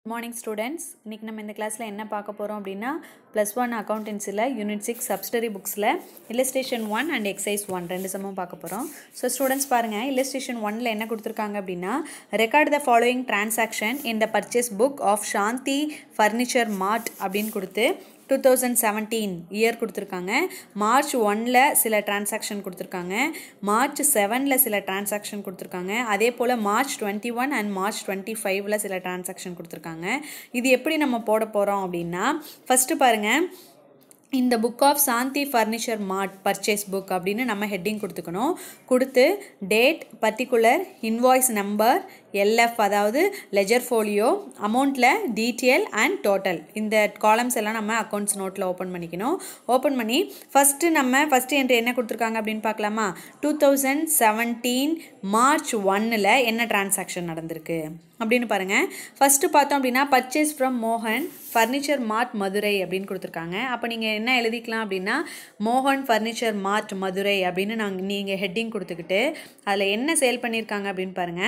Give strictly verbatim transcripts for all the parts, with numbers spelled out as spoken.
Good morning students. இன்னைக்கு நம்ம இந்த கிளாஸ்ல என்ன பார்க்க போறோம் அப்படினா plus one accountancyல unit six subsidiary booksல illustration one and exercise one ரெண்டு சமம் பார்க்க போறோம். So students பாருங்க illustration one ல என்ன கொடுத்திருக்காங்க அப்படினா record the following transaction in the purchase book of Shanti Furniture Mart அப்படினு கொடுத்து twenty seventeen year கொடுத்திருக்காங்க. March one ல சில transaction கொடுத்திருக்காங்க. March seven ல சில transaction கொடுத்திருக்காங்க. அதே போல March twenty-one and March twenty-five ல சில transaction கொடுத்திருக்காங்க. இது எப்படி நம்ம போட போறோம் அப்படினா first பாருங்க இந்த book of Shanti Furniture Mart purchase book அப்படினு நம்ம heading கொடுத்துக்கணும். கொடுத்து date, particular, invoice number, L F அதாவது ledger folio, amountல detail and total இந்த columns எல்லாம் நம்ம accounts noteல open பண்ணிக்கணும். open பண்ணி first நம்ம first entry என்ன கொடுத்திருக்காங்க அப்படினு பார்க்கலாமா? twenty seventeen March one ல என்ன transaction நடந்திருக்கு அப்படினு பாருங்க. first பார்த்தோம் அப்படினா purchase from Mohan Furniture Mart Madurai அப்படினு கொடுத்திருக்காங்க. அப்ப நீங்க என்ன எழுதிக்கலாம் அப்படினா Mohan Furniture Mart Madurai அப்படினு நீங்க heading கொடுத்துக்கிட்டு அதுல என்ன சேல் பண்ணிருக்காங்க அப்படினு பாருங்க.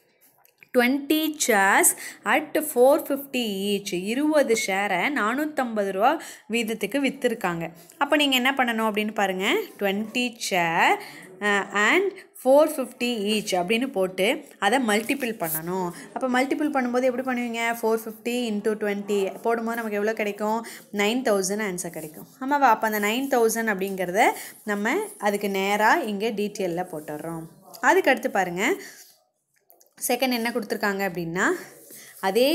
twenty chairs at four fifty each twenty ஷேரை four fifty ரூபாய் வீதத்துக்கு வித்திருக்காங்க. அப்ப நீங்க என்ன பண்ணனும் அப்படினு பாருங்க. twenty chair uh, and four fifty each அப்படினு போட்டு அதை மல்டிபிள் பண்ணனும். அப்ப மல்டிபிள் பண்ணும்போது எப்படி பண்ணுவீங்க? four fifty into twenty போடும்போது நமக்கு எவ்வளவு கிடைக்கும்? nine thousand ஆன்சர் கிடைக்கும். ஆமாவா? அப்ப அந்த nine thousand அப்படிங்கறத நம்ம அதுக்கு நேரா இங்க டீடைல்ல போட்டுறோம். அதுக்கு அடுத்து பாருங்க செகண்ட் என்ன கொடுத்திருக்காங்க அப்படினா அதே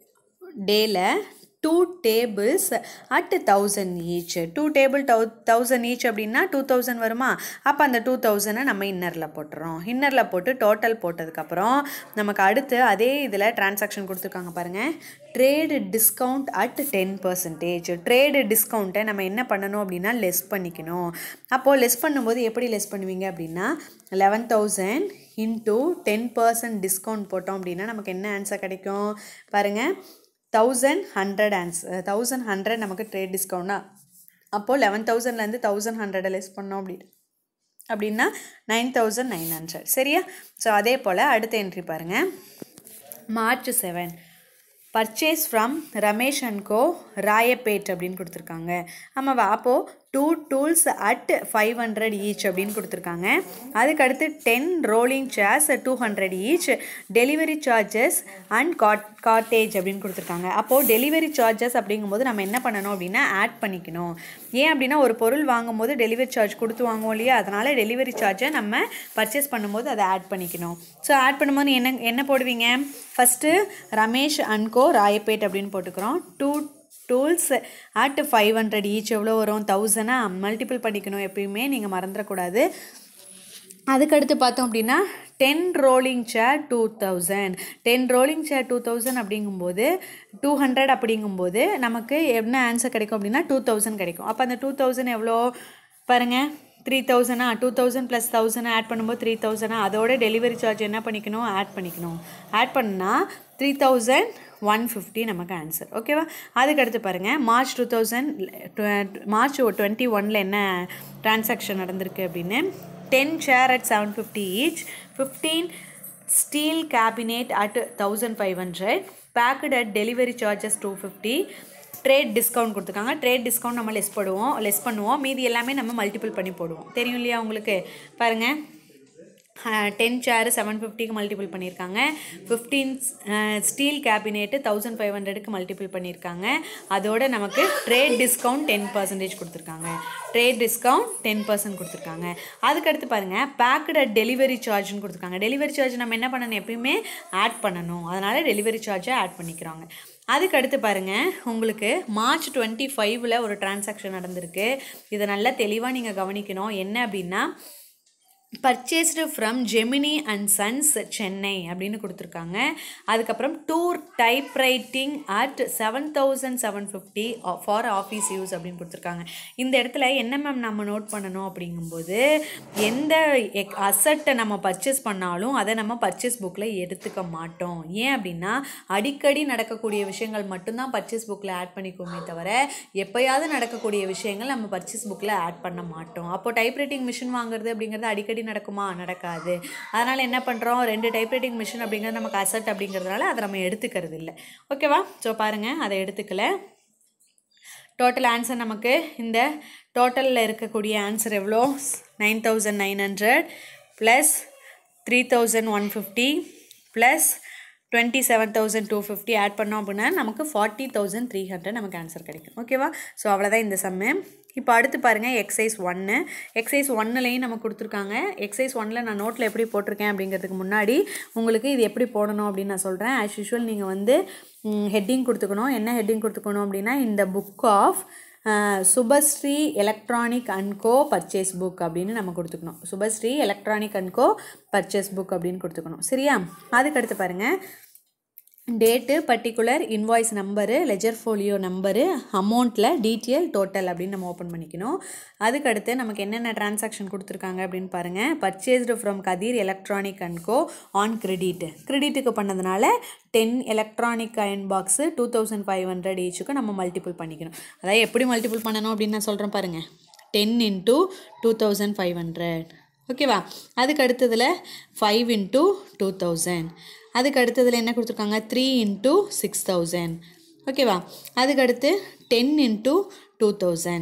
டேல two tables at one thousand each two table one thousand each அப்படினா two thousand வருமா? அப்ப அந்த two thousand நம்ம இன்னர்ல போட்டுறோம். இன்னர்ல போட்டு டோட்டல் போட்டதுக்கு அப்புறம் நமக்கு அடுத்து அதே இதுல transaction கொடுத்திருக்காங்க பாருங்க. trade discount at ten percent trade discount நம்ம என்ன பண்ணனும் அப்படினா less பண்ணிக்கணும். அப்போ less பண்ணும்போது எப்படி less பண்ணுவீங்க அப்படினா eleven thousand into ten percent discount போட்டோம் அப்படினா நமக்கு என்ன ஆன்சர் கிடைக்கும் பாருங்க. thousand hundred answer thousand hundred நமக்கு trade discount அப்போ eleven thousand ல இருந்து thousand hundred less பண்ணோம் அப்படி அப்படினா nine thousand nine hundred சரியா? சோ அதே போல அடுத்த என்ட்ரி பாருங்க. March seven purchase from Ramesh and Co Royapettah அப்படினு கொடுத்திருக்காங்க. ஆமாவா? அப்போ two tools at five hundred each அப்படினு கொடுத்திருக்காங்க. அதுக்கு அடுத்து ten rolling chairs two hundred each delivery charges and cottage அப்படினு கொடுத்திருக்காங்க. அப்போ delivery charges அப்படிங்கும்போது நம்ம என்ன பண்ணனும் அப்படினா ஆட் பண்ணிக்கணும். ஏன் அப்படினா ஒரு பொருள் வாங்கும்போது delivery charge கொடுத்து வாங்குவோம் இல்லையா? அதனால delivery charge நம்ம purchase பண்ணும்போது அதை ஆட் பண்ணிக்கணும். சோ ஆட் பண்ணும்போது என்ன என்ன போடுவீங்க? first Ramesh and Co Royapettah அப்படினு போட்டுக்கறோம். two tools at five hundred each எவ்வளவு வரும்? one thousand மல்டிபிள் பண்ணிக்கணும். எப்பவுமே நீங்க மறந்துட கூடாது. அதுக்கு அடுத்து பார்த்தோம் அப்படினா ten rolling chair two thousand ten rolling chair two thousand அப்படிங்கும்போது two hundred அப்படிங்கும்போது நமக்கு என்ன ஆன்சர் கிடைக்கும் அப்படினா two thousand கிடைக்கும். அப்ப அந்த two thousand எவ்வளவு பாருங்க three thousand two thousand plus one thousand add பண்ணும்போது three thousand அதோட டெலிவரி சார்ஜ் என்ன பண்ணிக்கணும்? ஆட் பண்ணிக்கணும். ஆட் பண்ணா three thousand one fifty நமக்கு ஆன்சர். ஓகேவா? அதுக்கு அடுத்து பாருங்க March two thousand March twenty-one ல என்ன டிரான்சாக்ஷன் நடந்திருக்கு அப்படினு ten chair at seven fifty each fifteen steel cabinet at fifteen hundred packed at delivery charges two fifty trade discount கொடுத்திருக்காங்க. trade discount நம்ம லெஸ் பண்ணுவோம் லெஸ் பண்ணுவோம் மீதி எல்லாமே நம்ம மல்டிபிள் பண்ணி போடுவோம். தெரியும் இல்லையா உங்களுக்கு? பாருங்க ten chair seven fifty க்கு மல்டிபிள் பண்ணிருக்காங்க. fifteen steel cabinet fifteen hundred க்கு மல்டிபிள் பண்ணிருக்காங்க. அதோட நமக்கு trade discount ten percent கொடுத்திருக்காங்க. trade discount ten percent கொடுத்திருக்காங்க. அதுக்கு அடுத்து பாருங்க packed at delivery charge னு கொடுத்திருக்காங்க. delivery charge நம்ம என்ன பண்ணனும்? எப்பவுமே ஆட் பண்ணனும். அதனால delivery charge ஆட் பண்ணிக்கறாங்க. அதுக்கு அடுத்து பாருங்க உங்களுக்கு மார்ச் twenty-five ல ஒரு டிரான்சாக்ஷன் நடந்திருக்கு. இத நல்லா தெளிவா நீங்க கவனிக்கணும். என்ன அப்படினா purchased from Gemini and Sons Chennai அப்படினு கொடுத்திருக்காங்க. அதுக்கு அப்புறம் two typewriting at seven thousand seven fifty for office use அப்படினு கொடுத்திருக்காங்க. இந்த இடத்துல என்ன மேம் நம்ம நோட் பண்ணனும் அப்படிங்கும்போது எந்த அசெட் நம்ம பர்ச்சேஸ் பண்ணாலும் அதை நம்ம பர்ச்சேஸ் புக்ல எடுத்துக்க மாட்டோம். ஏன் அப்படினா அடிக்கடி நடக்கக்கூடிய விஷயங்கள் மட்டும் தான் பர்ச்சேஸ் புக்ல ஆட் பண்ணிக்குமே தவிர எப்பயாவது நடக்கக்கூடிய விஷயங்கள் நம்ம பர்ச்சேஸ் புக்ல ஆட் பண்ண மாட்டோம். அப்போ டைப்ரைட்டிங் மிஷின் வாங்குறது அப்படிங்கிறது அடிக்கடி அடிக்கடி நடக்குமா? நடக்காது. அதனால் என்ன பண்ணுறோம், ரெண்டு டைப்ரைட்டிங் மிஷின் அப்படிங்கிறது நமக்கு அசட் அப்படிங்கிறதுனால அதை நம்ம எடுத்துக்கிறது இல்லை. ஓகேவா? ஸோ பாருங்கள், அதை எடுத்துக்கல. டோட்டல் ஆன்சர் நமக்கு இந்த டோட்டலில் இருக்கக்கூடிய ஆன்சர் எவ்வளோ? Nine thousand nine hundred plus three thousand one fifty plus twenty seven thousand two fifty add பண்ணோம் அப்படின்னா நமக்கு ஃபார்ட்டி தௌசண்ட் த்ரீ ஹண்ட்ரட் நமக்கு ஆன்சர் கிடைக்கும். ஓகேவா? ஸோ அவ்வளோதான் இந்த சம்மு. இப்போ அடுத்து பாருங்கள், எக்ஸைஸ் ஒன்று. எக்ஸைஸ் ஒன்னுலையும் நமக்கு கொடுத்துருக்காங்க. எக்ஸைஸ் ஒன்னில் நான் நோட்டில் எப்படி போட்டிருக்கேன் அப்படிங்கிறதுக்கு முன்னாடி உங்களுக்கு இது எப்படி போடணும் அப்படின்னு நான் சொல்கிறேன். ஆஸ் யூஷுவல் நீங்கள் வந்து ஹெட்டிங் கொடுத்துக்கணும். என்ன ஹெட்டிங் கொடுத்துக்கணும் அப்படின்னா, இந்த book of Subhashree electronic and co purchase book அப்படின்னு நம்ம கொடுத்துக்கணும். Subhashree electronic and co purchase book அப்படின்னு கொடுத்துக்கணும். சரியா? அதுக்கடுத்து பாருங்கள், date, particular, invoice number, ledger folio number, அமௌண்ட்டில் டீட்டெயில், டோட்டல் அப்படின்னு நம்ம ஓப்பன் பண்ணிக்கணும். அதுக்கடுத்து நமக்கு என்னென்ன டிரான்சாக்ஷன் கொடுத்துருக்காங்க அப்படின்னு பாருங்கள். Purchased from Kathir electronic and co on credit. கிரெடிட்டுக்கு பண்ணதுனால ten electronic iron box two thousand five hundred ஈச்சுக்கு நம்ம மல்டிபிள் பண்ணிக்கணும். அதாவது எப்படி மல்டிபிள் பண்ணணும் அப்படின்னு நான் சொல்கிறேன் பாருங்கள். Ten into two thousand five hundred. ஓகேவா? அதுக்கு அடுத்ததில் ஃபைவ் இன்ட்டு டூ தௌசண்ட். அதுக்கு அடுத்ததில் என்ன கொடுத்துருக்காங்க? Three into six thousand. ஓகேவா? அதுக்கடுத்து டென் இன்ட்டு டூ தௌசண்ட்.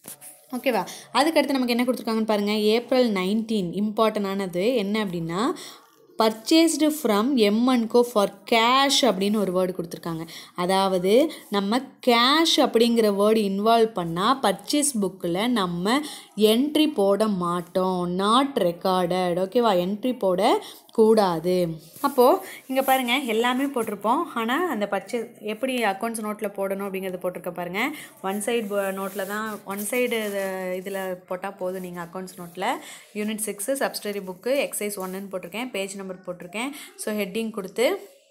ஓகேவா? அதுக்கடுத்து நமக்கு என்ன கொடுத்துருக்காங்கன்னு பாருங்கள். ஏப்ரல் நைன்டீன் இம்பார்ட்டண்டானது என்ன அப்படின்னா, purchased from M and co for cash அப்படின்னு ஒரு வேர்டு கொடுத்துருக்காங்க. அதாவது நம்ம கேஷ் அப்படிங்கிற வேர்டு இன்வால்வ் பண்ணால் பர்ச்சேஸ் புக்கில் நம்ம என்ட்ரி போட மாட்டோம். Not recorded. ஓகேவா? என்ட்ரி போட கூடாது. அப்போது இங்கே பாருங்கள், எல்லாமே போட்டிருப்போம். ஆனால் அந்த பர்ச்சேஸ் எப்படி அக்கௌண்ட்ஸ் நோட்டில் போடணும் அப்படிங்கிறது போட்டிருக்க பாருங்கள். ஒன் சைடு நோட்டில் தான், ஒன் சைடு இதில் போட்டால் போதும். நீங்கள் அக்கௌண்ட்ஸ் நோட்டில் unit six subsidiary book excise ஒன்றுன்னு போட்டிருக்கேன், பேஜ் நம்பர் போட்டிருக்கேன். ஸோ ஹெட்டிங் கொடுத்து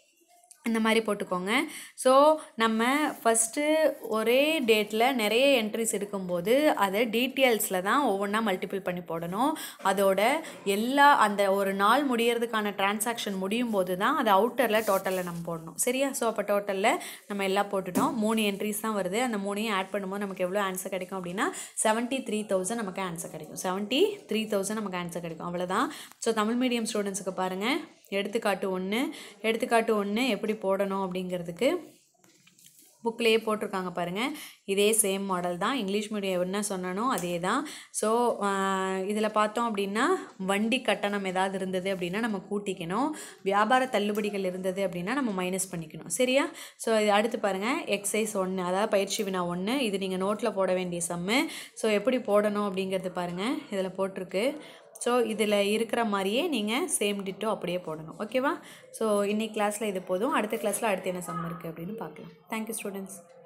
இந்த மாதிரி போட்டுக்கோங்க. ஸோ நம்ம ஃபஸ்ட்டு ஒரே டேட்டில் நிறைய என்ட்ரிஸ் இருக்கும்போது அதை டீட்டெயில்ஸில் தான் ஒவ்வொன்றா மல்டிபிள் பண்ணி போடணும். அதோட எல்லா அந்த ஒரு நாள் முடியறதுக்கான டிரான்சாக்ஷன் முடியும் போது தான் அது அவுட்டரில் டோட்டலில் நம்ம போடணும். சரியா? ஸோ அப்போ டோட்டலில் நம்ம எல்லாம் போட்டுட்டோம். மூணு என்ட்ரிஸ் தான் வருது. அந்த மூணையும் ஆட் பண்ணும்போது நமக்கு எவ்வளோ ஆன்சர் கிடைக்கும் அப்படின்னா செவன்ட்டி த்ரீ தௌசண்ட் நமக்கு ஆன்சர் கிடைக்கும். செவன்ட்டி த்ரீ தௌசண்ட் நமக்கு ஆன்சர் கிடைக்கும். அவ்வளோதான். ஸோ தமிழ் மீடியம் ஸ்டூடெண்ட்ஸுக்கு பாருங்கள், எடுத்துக்காட்டு ஒன்று. எடுத்துக்காட்டு ஒன்று எப்படி போடணும் அப்படிங்கிறதுக்கு புக்லேயே போட்டிருக்காங்க பாருங்கள். இதே சேம் மாடல் தான். இங்கிலீஷ் மீடியம் என்ன சொன்னனோ அதே தான். ஸோ இதில் பார்த்தோம் அப்படின்னா, வண்டி கட்டணம் ஏதாவது இருந்தது அப்படின்னா நம்ம கூட்டிக்கணும். வியாபார தள்ளுபடிகள் இருந்தது அப்படின்னா நம்ம மைனஸ் பண்ணிக்கணும். சரியா? ஸோ இது அடுத்து பாருங்கள், எக்ஸைஸ் ஒன்று, அதாவது பயிற்சி வினா ஒன்று. இது நீங்கள் நோட்டில் போட வேண்டிய சம்மு. ஸோ எப்படி போடணும் அப்படிங்கிறது பாருங்கள், இதில் போட்டிருக்கு. ஸோ இதில் இருக்கிற மாதிரியே நீங்கள் சேம் டிட்டோ அப்படியே போடணும். ஓகேவா? ஸோ இன்னைக்கு கிளாஸில் இது போதும். அடுத்த கிளாஸில் அடுத்து என்ன சம் இருக்குது அப்படின்னு பார்க்கலாம். Thank you students.